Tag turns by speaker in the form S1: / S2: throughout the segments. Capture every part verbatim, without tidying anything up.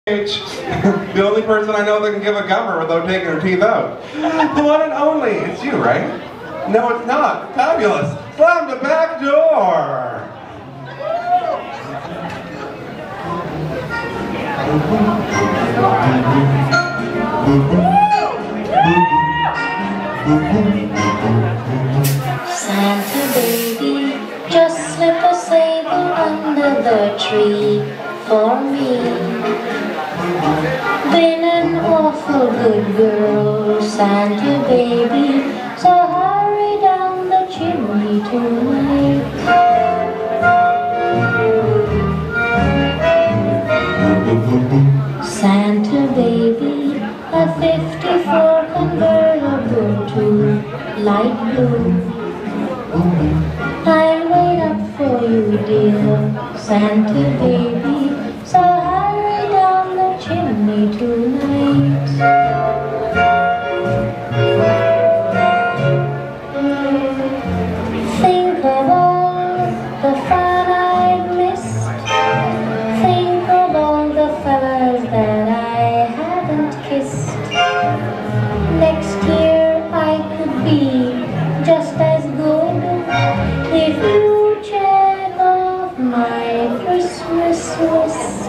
S1: The only person I know that can give a gummer without taking her teeth out. The one and only. It's you, right? No, it's not. Fabulous. Slamda Backdoor.
S2: Santa baby, just slip a sable under the tree for me. Been an awful good girl, Santa baby, so hurry down the chimney tonight. Santa baby, a fifty-four convertible to light blue. I'll wait up for you, dear Santa baby, so hurry down the chimney tonight. Think of all the fun I've missed. Think of all the fellas that I haven't kissed. Next year I could be just as good if you check off my Christmas list.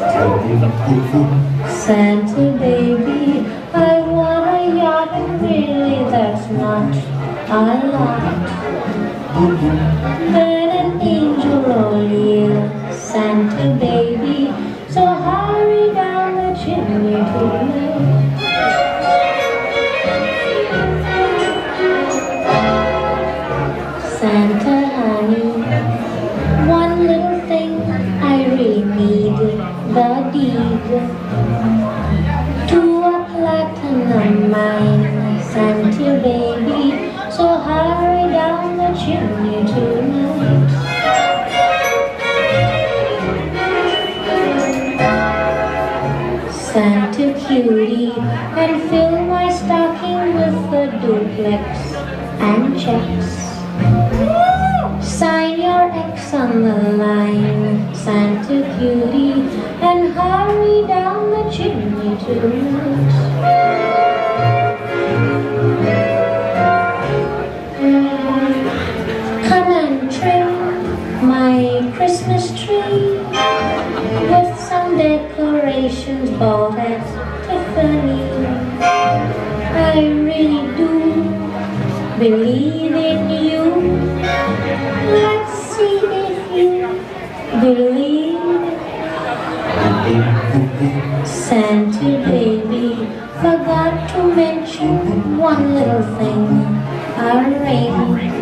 S2: Santa baby, I want a yacht, and really that's not a lot. Been an angel all year, Santa baby, so hurry down the chimney tonight. Santa honey, one little thing I really need, the deed to a platinum mine, Santa baby, so hurry down the chimney tonight. Santa cutie, and fill my stocking with the duplex and checks. Sign your X on the line, Santa cutie, and hurry down the chimney tonight. Come and trim my Christmas tree with some decorations bought at Tiffany. I really do believe in you. Let's see if you believe. Santa baby, forgot to mention one little thing, a ring.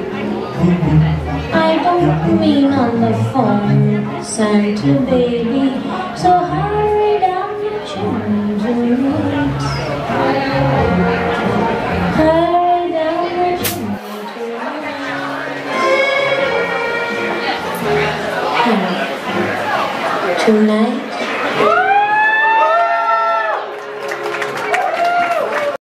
S2: I don't mean on the phone, Santa baby, so hurry down the chimney tonight. Hurry down the chimney tonight. Tonight.